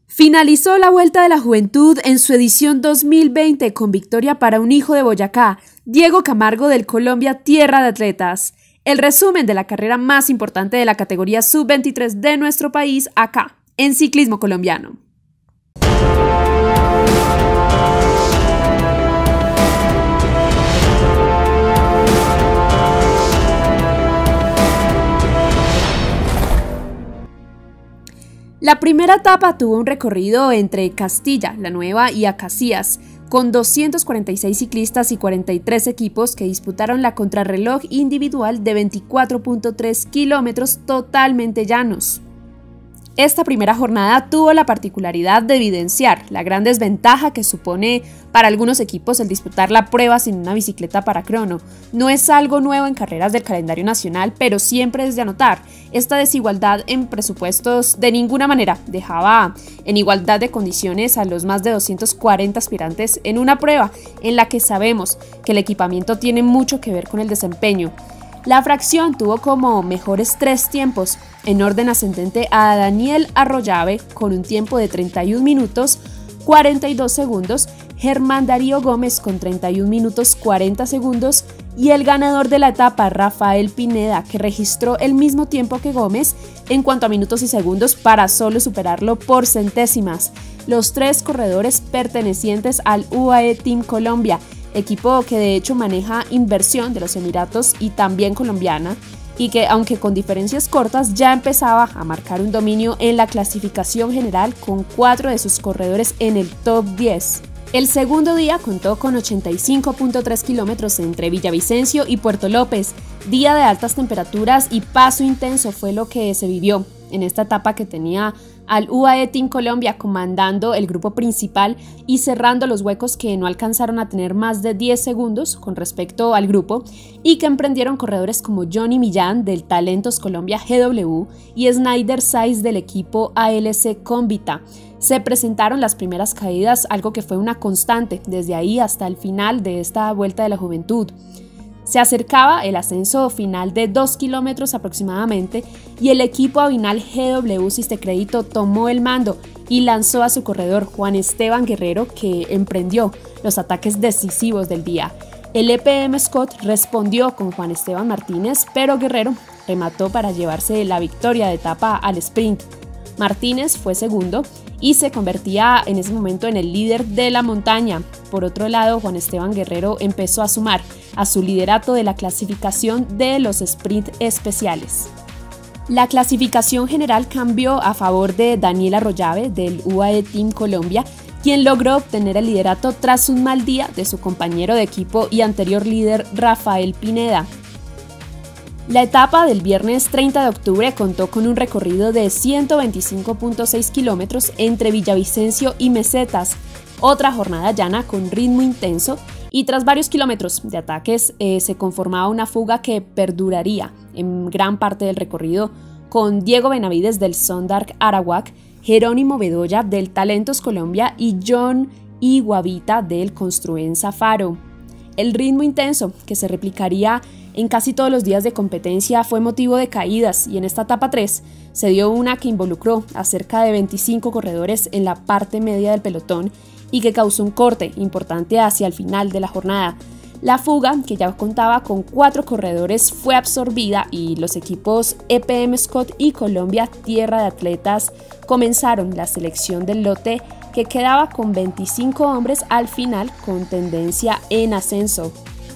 Finalizó la Vuelta de la Juventud en su edición 2020 con victoria para un hijo de Boyacá, Diego Camargo del Colombia Tierra de Atletas. El resumen de la carrera más importante de la categoría sub-23 de nuestro país acá, en ciclismo colombiano. La primera etapa tuvo un recorrido entre Castilla, La Nueva y Acacías, con 246 ciclistas y 43 equipos que disputaron la contrarreloj individual de 24.3 kilómetros totalmente llanos. Esta primera jornada tuvo la particularidad de evidenciar la gran desventaja que supone para algunos equipos el disputar la prueba sin una bicicleta para crono. No es algo nuevo en carreras del calendario nacional, pero siempre es de anotar. Esta desigualdad en presupuestos de ninguna manera dejaba en igualdad de condiciones a los más de 240 aspirantes en una prueba en la que sabemos que el equipamiento tiene mucho que ver con el desempeño. La fracción tuvo como mejores 3 tiempos, en orden ascendente a Daniel Arroyave con un tiempo de 31 minutos 42 segundos, Germán Darío Gómez con 31 minutos 40 segundos y el ganador de la etapa, Rafael Pineda, que registró el mismo tiempo que Gómez en cuanto a minutos y segundos para solo superarlo por centésimas. Los 3 corredores pertenecientes al UAE Team Colombia, equipo que de hecho maneja inversión de los Emiratos y también colombiana, y que aunque con diferencias cortas ya empezaba a marcar un dominio en la clasificación general con 4 de sus corredores en el top 10. El segundo día contó con 85.3 kilómetros entre Villavicencio y Puerto López. Día de altas temperaturas y paso intenso fue lo que se vivió en esta etapa que tenía al UAE Team Colombia comandando el grupo principal y cerrando los huecos que no alcanzaron a tener más de 10 segundos con respecto al grupo y que emprendieron corredores como Johnny Millán del Talentos Colombia GW y Snyder Saiz del equipo ALC Convita. Se presentaron las primeras caídas, algo que fue una constante desde ahí hasta el final de esta Vuelta de la Juventud. Se acercaba el ascenso final de 2 kilómetros aproximadamente y el equipo Avinal GW Sistecrédito tomó el mando y lanzó a su corredor Juan Esteban Guerrero, que emprendió los ataques decisivos del día. El EPM Scott respondió con Juan Esteban Martínez, pero Guerrero remató para llevarse la victoria de etapa al sprint. Martínez fue segundo y se convertía en ese momento en el líder de la montaña. Por otro lado, Juan Esteban Guerrero empezó a sumar a su liderato de la clasificación de los sprint especiales. La clasificación general cambió a favor de Daniel Arroyave del UAE Team Colombia, quien logró obtener el liderato tras un mal día de su compañero de equipo y anterior líder Rafael Pineda. La etapa del viernes 30 de octubre contó con un recorrido de 125.6 kilómetros entre Villavicencio y Mesetas, otra jornada llana con ritmo intenso y tras varios kilómetros de ataques se conformaba una fuga que perduraría en gran parte del recorrido con Diego Benavides del Sondark Arawak, Jerónimo Bedoya del Talentos Colombia y John Iguavita del Construenza Faro. El ritmo intenso que se replicaría en casi todos los días de competencia fue motivo de caídas y en esta etapa 3 se dio una que involucró a cerca de 25 corredores en la parte media del pelotón y que causó un corte importante hacia el final de la jornada. La fuga, que ya contaba con 4 corredores, fue absorbida y los equipos EPM Scott y Colombia Tierra de Atletas comenzaron la selección del lote que quedaba con 25 hombres al final con tendencia en ascenso.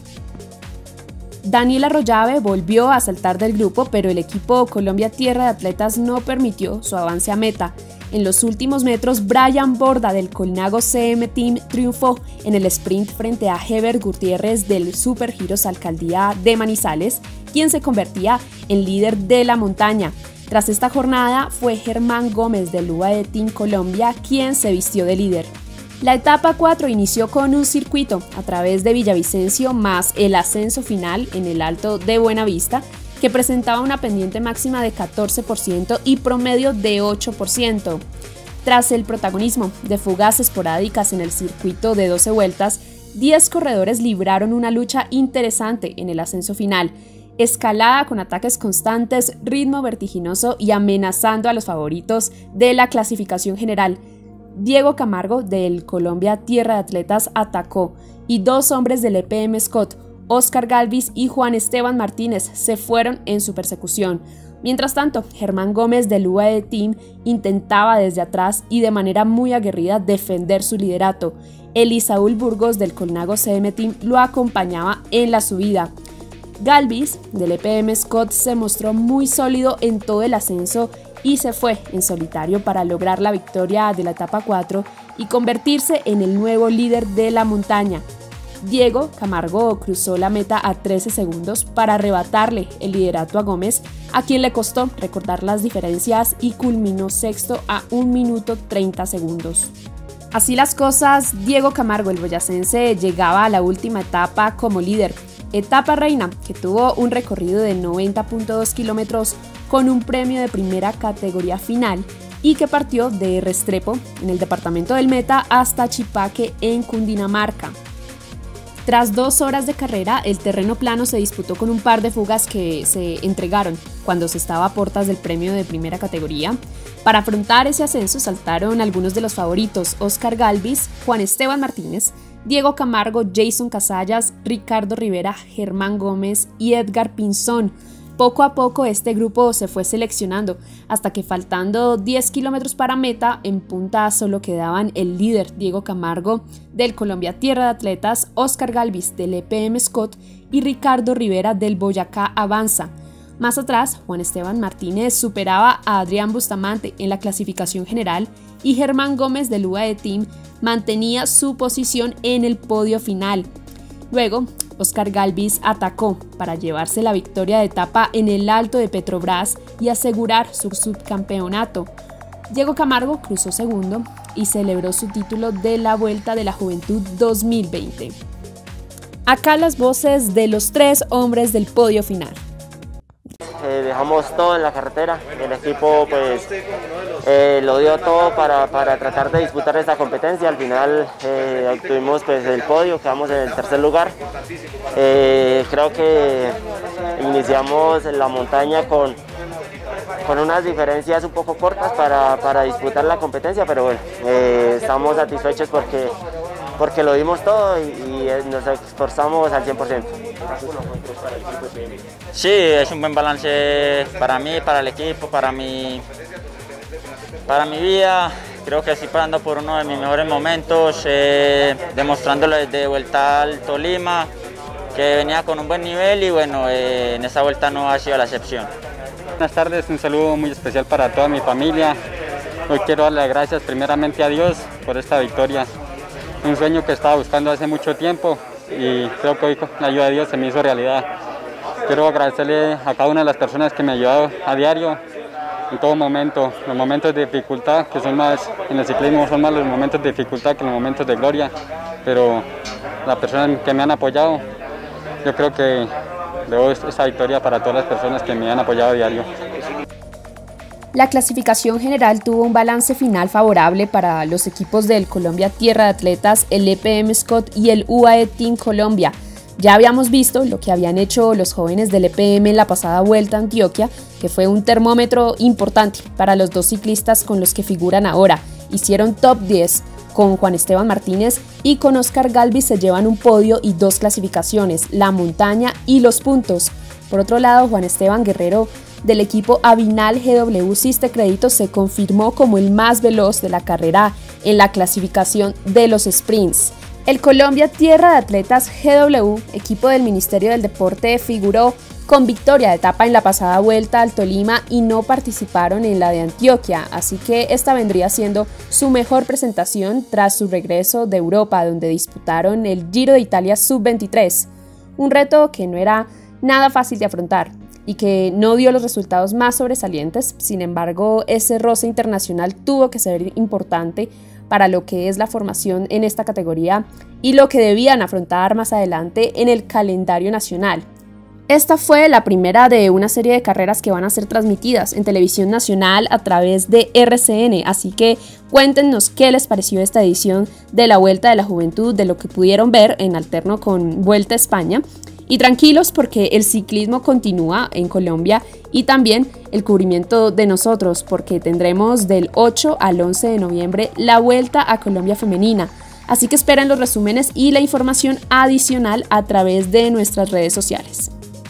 Daniel Arroyave volvió a saltar del grupo, pero el equipo Colombia Tierra de Atletas no permitió su avance a meta. En los últimos metros, Brian Borda del Colnago CM Team triunfó en el sprint frente a Heber Gutiérrez del Supergiros Alcaldía de Manizales, quien se convertía en líder de la montaña. Tras esta jornada fue Germán Gómez del UAE Team Colombia quien se vistió de líder. La etapa 4 inició con un circuito a través de Villavicencio más el ascenso final en el Alto de Buenavista, que presentaba una pendiente máxima de 14% y promedio de 8%. Tras el protagonismo de fugas esporádicas en el circuito de 12 vueltas, 10 corredores libraron una lucha interesante en el ascenso final, escalada con ataques constantes, ritmo vertiginoso y amenazando a los favoritos de la clasificación general. Diego Camargo del Colombia Tierra de Atletas atacó y dos hombres del EPM Scott, Oscar Galvis y Juan Esteban Martínez, se fueron en su persecución. Mientras tanto, Germán Gómez del UAE Team intentaba desde atrás y de manera muy aguerrida defender su liderato. Elisaúl Burgos del Colnago CM Team lo acompañaba en la subida. Galvis del EPM Scott se mostró muy sólido en todo el ascenso y se fue en solitario para lograr la victoria de la etapa 4 y convertirse en el nuevo líder de la montaña. Diego Camargo cruzó la meta a 13 segundos para arrebatarle el liderato a Gómez, a quien le costó recortar las diferencias y culminó sexto a 1 minuto 30 segundos. Así las cosas, Diego Camargo, el boyacense, llegaba a la última etapa como líder. Etapa reina, que tuvo un recorrido de 90.2 kilómetros con un premio de primera categoría final y que partió de Restrepo, en el departamento del Meta, hasta Chipaque, en Cundinamarca. Tras 2 horas de carrera, el terreno plano se disputó con un par de fugas que se entregaron cuando se estaba a puertas del premio de primera categoría. Para afrontar ese ascenso saltaron algunos de los favoritos: Oscar Galvis, Juan Esteban Martínez, Diego Camargo, Jason Casallas, Ricardo Rivera, Germán Gómez y Edgar Pinzón. Poco a poco este grupo se fue seleccionando, hasta que faltando 10 kilómetros para meta, en punta solo quedaban el líder Diego Camargo del Colombia Tierra de Atletas, Oscar Galvis del EPM Scott y Ricardo Rivera del Boyacá Avanza. Más atrás, Juan Esteban Martínez superaba a Adrián Bustamante en la clasificación general y Germán Gómez del UAE Team mantenía su posición en el podio final. Luego, Oscar Galvis atacó para llevarse la victoria de etapa en el Alto de Petrobras y asegurar su subcampeonato. Diego Camargo cruzó segundo y celebró su título de la Vuelta de la Juventud 2020. Acá las voces de los 3 hombres del podio final. Dejamos todo en la carretera, el equipo pues lo dio todo para tratar de disputar esta competencia. Al final obtuvimos pues el podio, quedamos en el tercer lugar. Creo que iniciamos en la montaña con unas diferencias un poco cortas para disputar la competencia, pero bueno, estamos satisfechos porque lo dimos todo y nos esforzamos al 100%. Sí, es un buen balance para mí, para el equipo, para mi vida. Creo que estoy pasando por uno de mis mejores momentos, demostrándole de vuelta al Tolima, que venía con un buen nivel y bueno, en esta vuelta no ha sido la excepción. Buenas tardes, un saludo muy especial para toda mi familia. Hoy quiero darle las gracias primeramente a Dios por esta victoria. Un sueño que estaba buscando hace mucho tiempo y creo que hoy con la ayuda de Dios se me hizo realidad. Quiero agradecerle a cada una de las personas que me ha ayudado a diario, en todo momento. Los momentos de dificultad, que son más, en el ciclismo son más los momentos de dificultad que los momentos de gloria, pero las personas que me han apoyado, yo creo que debo esta victoria para todas las personas que me han apoyado a diario. La clasificación general tuvo un balance final favorable para los equipos del Colombia Tierra de Atletas, el EPM Scott y el UAE Team Colombia. Ya habíamos visto lo que habían hecho los jóvenes del EPM en la pasada Vuelta a Antioquia, que fue un termómetro importante para los 2 ciclistas con los que figuran ahora. Hicieron top 10, con Juan Esteban Martínez y con Oscar Galvis se llevan un podio y 2 clasificaciones, la montaña y los puntos. Por otro lado, Juan Esteban Guerrero del equipo Avinal GW Siste Crédito se confirmó como el más veloz de la carrera en la clasificación de los sprints. El Colombia Tierra de Atletas GW, equipo del Ministerio del Deporte, figuró con victoria de etapa en la pasada Vuelta al Tolima y no participaron en la de Antioquia, así que esta vendría siendo su mejor presentación tras su regreso de Europa, donde disputaron el Giro de Italia Sub-23, un reto que no era nada fácil de afrontar y que no dio los resultados más sobresalientes. Sin embargo, ese roce internacional tuvo que ser importante para lo que es la formación en esta categoría y lo que debían afrontar más adelante en el calendario nacional. Esta fue la primera de una serie de carreras que van a ser transmitidas en televisión nacional a través de RCN, así que cuéntenos qué les pareció esta edición de la Vuelta de la Juventud, de lo que pudieron ver en alterno con Vuelta a España. Y tranquilos porque el ciclismo continúa en Colombia y también el cubrimiento de nosotros porque tendremos del 8 al 11 de noviembre la Vuelta a Colombia Femenina. Así que esperen los resúmenes y la información adicional a través de nuestras redes sociales.